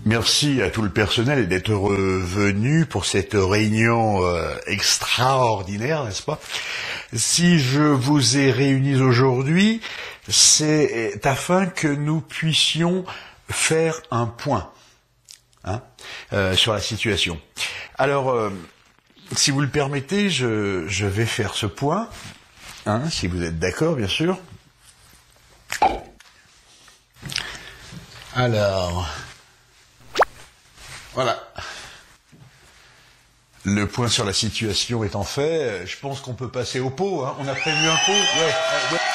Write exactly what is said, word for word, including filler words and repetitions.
Merci à tout le personnel d'être revenu pour cette réunion euh, extraordinaire, n'est-ce pas? Si je vous ai réunis aujourd'hui, c'est afin que nous puissions faire un point hein, euh, sur la situation. Alors, euh, si vous le permettez, je, je vais faire ce point, hein, si vous êtes d'accord, bien sûr. Alors... Voilà. Le point sur la situation étant fait, je pense qu'on peut passer au pot. Hein. On a prévu un pot. Ouais.